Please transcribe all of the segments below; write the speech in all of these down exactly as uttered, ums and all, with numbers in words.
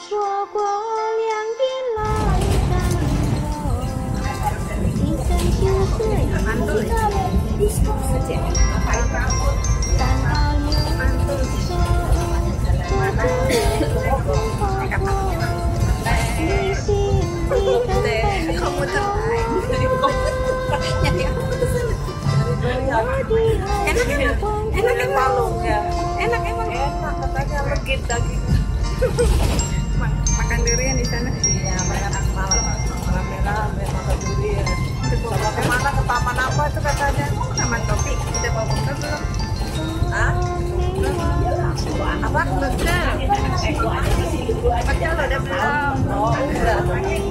说过两边来干我，一生就是一世界，但好有手，这不也不好过？你心里的烦恼，我的爱 enak kan palung ya, enak emang enak katanya legit daging. Makan durian di sana. Iya, banyak malam malam merah, makan durian. Coba kemana ke taman apa itu katanya? Taman Topi. Kita bawa bekal belum? Hah? Apa? Bekal. Bekal udah belum? Oh, udah.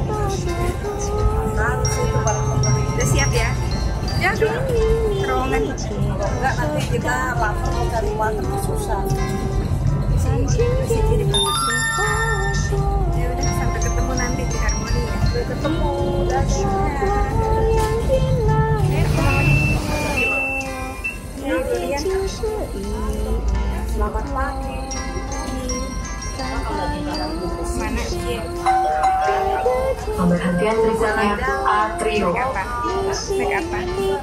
Harus itu barang pembeli. Udah siap ya? Ya, terowongan. Enggak, nanti kita langsung cari warung susah. Ya udah, sampai ketemu nanti di Harmoni ya. Sampai ketemu, dadah. Selamat pagi. Mana sih? Pemberhentian berikutnya Atrio. Naik apa?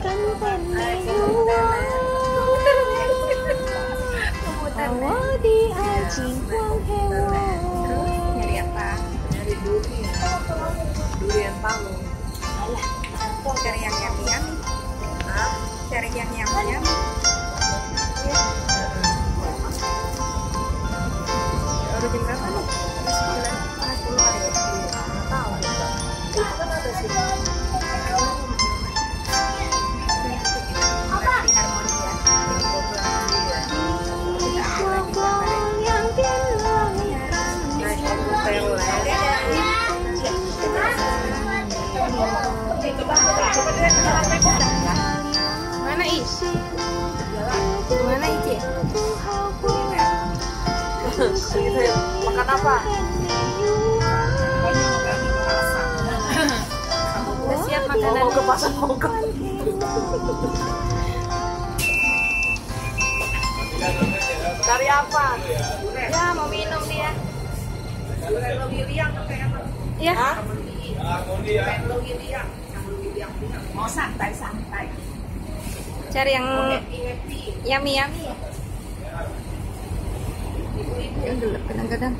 Nyari apa? Nyari durian. Durian palung. Cari yang yummy-yummy. Cari yang yummy-yummy. Baru jam berapa nih? sembilan, sepuluh hari. Nggak tahu. Itu kan ada sih. Mana isi? Mana isi? Makan apa? Udah siap makanan. Mau ke pasar mau ke. Cari apa? Ya mau minum dia. Ya. Mau santai-santai. Cari yang yummy-yummy ya. Yang dulu kadang-kadang.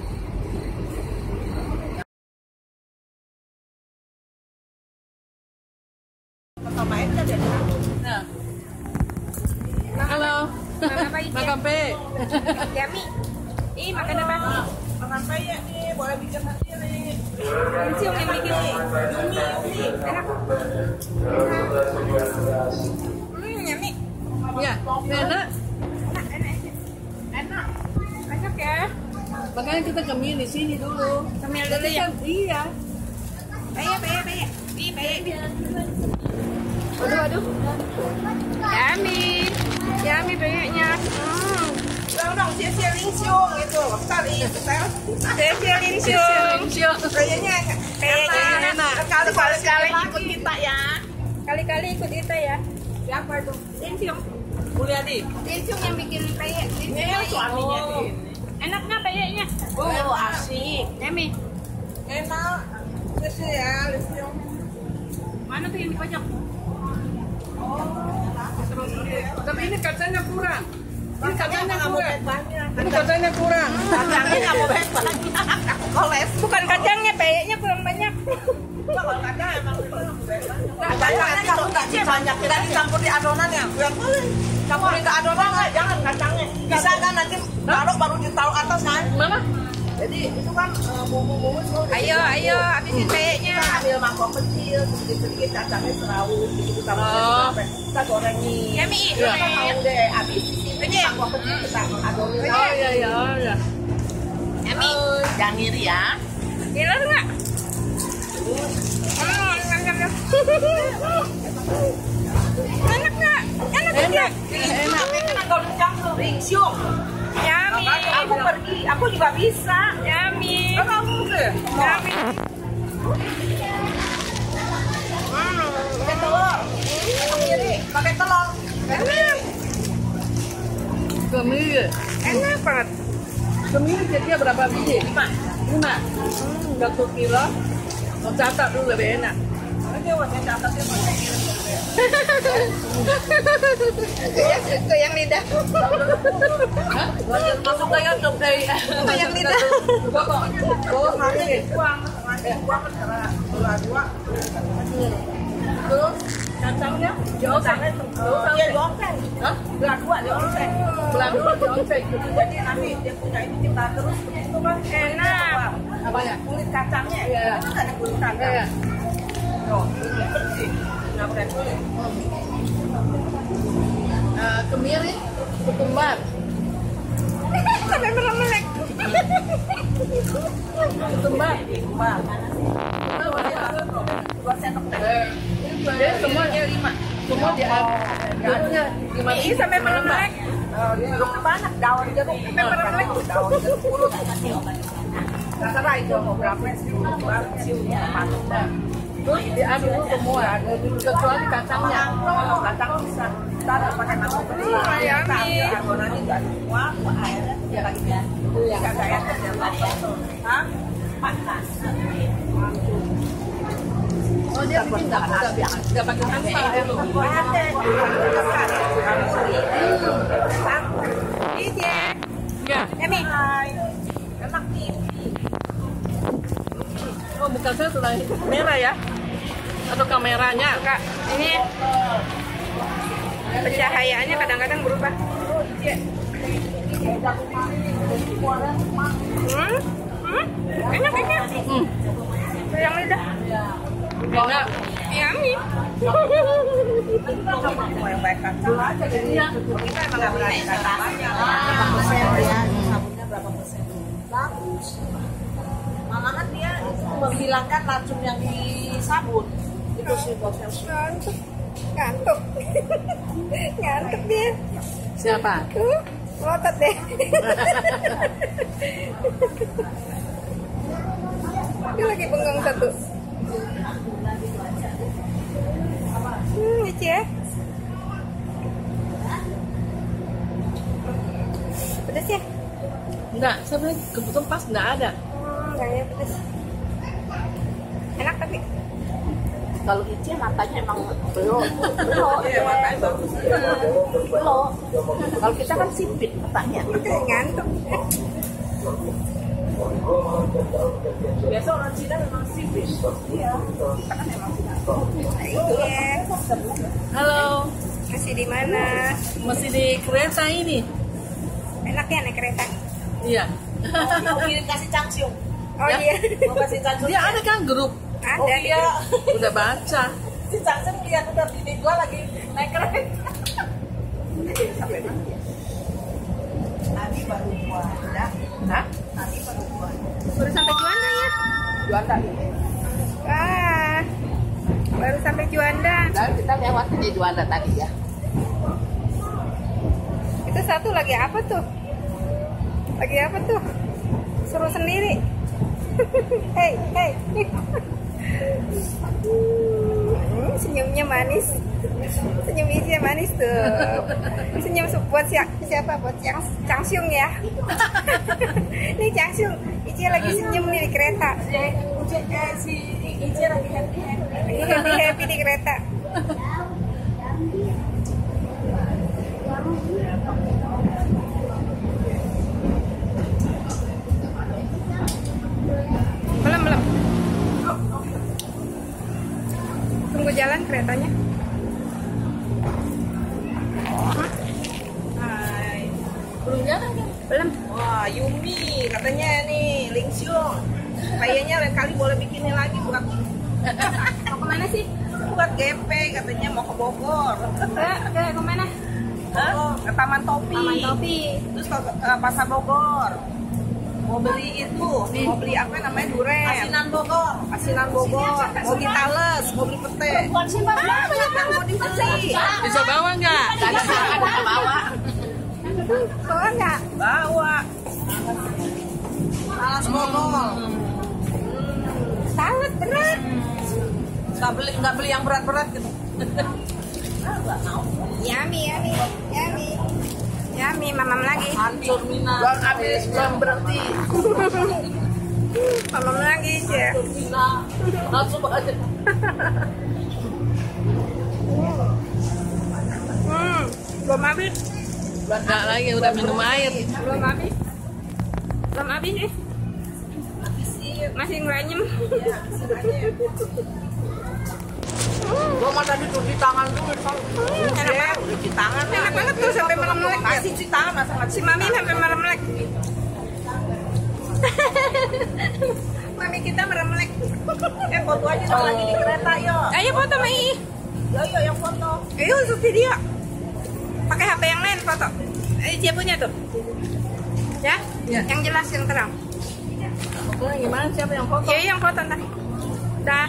Halo. Makan pe. Yummy. Ih, makan apa? Makan pe ya nih, boleh bikin hati nih. Cium yang bikin nih. Yumi, Yumi. Enak. Hmm, Yumi. Ya, enak. Enak, enak. Enak. Enak ya. Makanya kita kemil di sini dulu. Kemil dulu ya? Iya. Bayar, bayar, bayar. Ih, bayar. Aduh, aduh. Yummy. Yummy banyaknya. Hmm. Dong, sia-sia Lingxiong itu. Kali itu saya. Sia-sia Lingxiong. Kayaknya kayaknya enak. Sekali-kali sekali ikut kita ya. Kali-kali ikut kita ya. Siapa itu? Lingxiong. Mulyadi. Lingxiong yang bikin peyek. Ini suaminya ini. Enak nggak peyeknya? Oh, asik. Yummy. Enak. Sia-sia ya, Lingxiong. Mana tuh yang dipajak? Tapi ini kacanya kurang. Ini kacanya kurang. Ini kacanya kurang. Kacangnya nggak mau banyak banyak. Aku koles. Bukan kacangnya, peyeknya kurang banyak. Kalau kacang emang Kacangnya kamu nggak banyak. Kita dicampur di adonan ya. Campurin ke adonan nggak? Jangan kacangnya. Bisa kan nanti taruh baru ditaruh atas kan? mana? Jadi itu kan bumbu-bumbu semua. Ayo, ayo, habisin peyeknya. Kita ambil mangkok kecil, sedikit-sedikit kacangnya serawut, gitu kita kita gorengin. Ya mi, kita mau deh habis ini mangkok kecil kita adonin. Oh iya iya iya. Ya mi, jangan ngiri ya. Gila nggak? Enak nggak? Enak Enak. Enak. Enak kalau campur Lingxiong. Yami, aku pergi, aku juga bisa. Yami. Oh, kamu sih? Yami. Pakai telur. Kiri, pakai telur. Enak. Kemil. Enak banget. Kemil jadinya berapa biji? Lima. lima. Satu kilo. Mau catat dulu lebih enak. Goyang lidah. Masuk ke YouTube dari Goyang lidah. Oh, hari uang, uang dua. Terus kacangnya dioseng. Dia dioseng. Hah? Belah dua dioseng. Belah dua dioseng. Jadi nanti dia punya ini kita terus itu kan enak. Apa ya? Kulit kacangnya. Iya. Itu ada kulit kacang. Iya. Oh, ini bersih. Nggak pakai kulit. Nah, kemiri, ketumbar. Sampai melek-melek. Ketumbar. Wah. Dua sendok teh. Jadi semuanya lima. Semua dia daunnya lima. Ini sampai melek-melek. Jeruk banyak daun jeruk. Sampai melek-melek. Daun jeruk puluh. Terserah itu mau berapa sih? Berapa sih? Terus diaduk semua, kecuali kacangnya. Kalau kacang bisa kita pakai nasi putih. Yummy. Adonannya nggak semua, airnya dia lagi ya. Nggak ada airnya dia apa? Hah? Panas. Oh dia bikin nggak nggak nggak pakai tanpa air. Iya. Ya. Emi. Enak nih. Oh bukan saya sudah merah ya? Atau kameranya? Kak, ini pencahayaannya kadang-kadang berubah. Hmm? Hmm? Enak, enak. Hmm. Goyang lidah. Enak. Yummy. Mau yang baik kacang aja jadinya. Kita emang nggak berani kacang banyak. Berapa persen ya? Sabunnya berapa persen? Bagus. Malahan dia menghilangkan racun yang di sabun. Itu sih bosnya. Ngantuk. Ngantuk. Ngantuk dia. Siapa? Tuh, ngotot deh. Dia lagi bengong satu. Hmm, lucu ya. Pedas ya? Enggak, sebenarnya kebetulan pas enggak ada. Hmm, enggak ya pedas. Enak tapi. Kalau Ici matanya emang belum, belum, Iya, matanya bagus. belum. Kalau kita kan sipit matanya. Kita ngantuk. Biasa orang Cina memang sipit. Iya. Kita kan memang Cina. Iya. Halo, Masih di mana? masih di kereta ini. Enak ya naik kereta? Iya. Mau kirim kasih cangsiung. Oh Ya. iya. Mau kasih cangsiung. Dia ada kan grup. Ada Oh di iya. grup. Udah baca. Si cangsiung lihat udah bini gua lagi naik kereta. Sampai mana ya? Tadi baru gua. Udah. Hah? Tadi baru gua. Baru sampai Juanda ya? Juanda. Wah. Baru sampai Juanda. Dan kita lewat di Juanda tadi ya. Itu satu lagi apa tuh? Lagi apa tuh? Suruh sendiri. Hei, hei. Hmm, senyumnya manis. Senyum Ici manis tuh. Senyum su- buat si siapa? Buat yang Cangsiung ya. Nih Cangsiung, Ici lagi senyum nih di kereta. Si Ici lagi happy happy. Lagi happy-happy di kereta. Belum, belum. Tunggu jalan keretanya. Hai. Belum jalan kan? Belum. Wah, Yumi katanya nih, Lingxiong. Kayaknya lain kali boleh bikinnya lagi buat Mau kemana sih? buat G P katanya mau ke Bogor. Ke, ke kemana? Hah? Ke Taman Topi. Taman Topi. Terus ke uh, Pasar Bogor. Mau beli itu, mau beli apa namanya duren. Asinan Bogor. Asinan Bogor. Mau beli tales, mau beli pete. Ah, banyak yang mau dibeli. Bisa bawa nggak? Gak ada silakan kita bawa. Bawa nggak? Bawa. Talas Bogor. Salut berat. Nggak beli nggak beli yang berat-berat gitu. Yummy, yummy, yummy. Yummy, mamam lagi. Hancur Mina. Belum habis, belum berhenti. Belum lagi ya. Langsung aja. Hmm, belum habis. Enggak lagi, udah minum air. Belum habis. Belum habis nih. Masih ngeranyem. Gua mah tadi cuci tangan dulu. Hmm, enak banget. Cuci tangan. Enak banget tuh sampai malam melek. Masih cuci tangan masa Si Mami sampai malam melek. Mami kita malam melek. Eh foto aja dong lagi di kereta yuk. Ayo foto Mai. Yo yo yang foto. Ayo untuk video. Pakai H P yang lain foto. Eh, dia punya tuh. Ya? Ya. Yang jelas yang terang. Fotonya gimana, siapa yang foto? Ya yang foto ntar. Dah.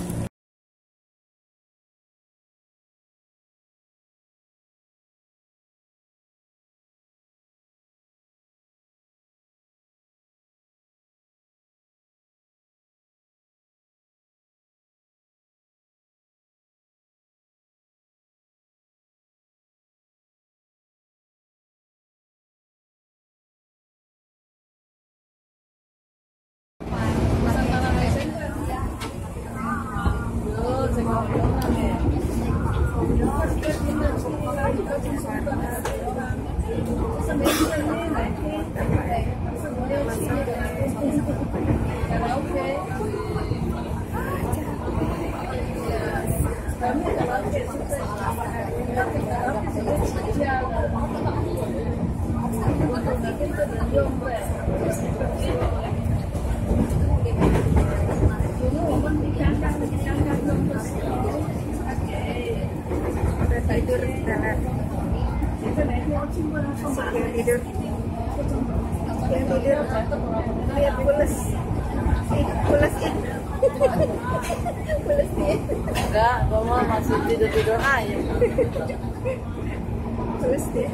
Tidur jalan. Tidur. Tidur. Lihat pules. Pules ini. Pules ini. Enggak, gua mah masih tidur-tidur aja. Pules dia.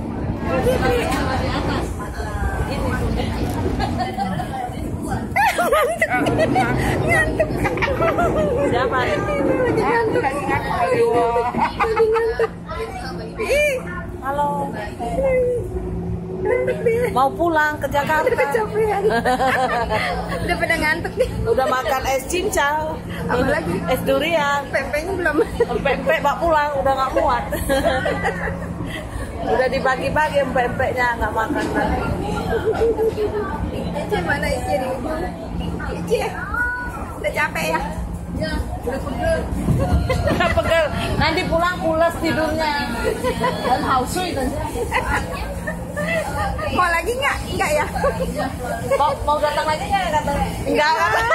Ngantuk. Siapa? Lagi ngantuk. Lagi ngantuk. Lagi ngantuk. Ih, Halo. ngantuk dia. Mau pulang ke Jakarta. Udah kecapean. Udah pada ngantuk nih. Udah makan es cincau. Apa lagi? Es durian. Pempeknya belum. Pempek bak pulang udah nggak muat. Udah dibagi-bagi pempeknya nggak makan lagi. Ice mana Ice di ujung? Ice, udah capek ya? Udah pegel. Nanti pulang pules tidurnya. Dan hausui kan. Mau lagi nggak? Nggak ya? Mau, mau datang lagi nggak katanya? Enggak lah.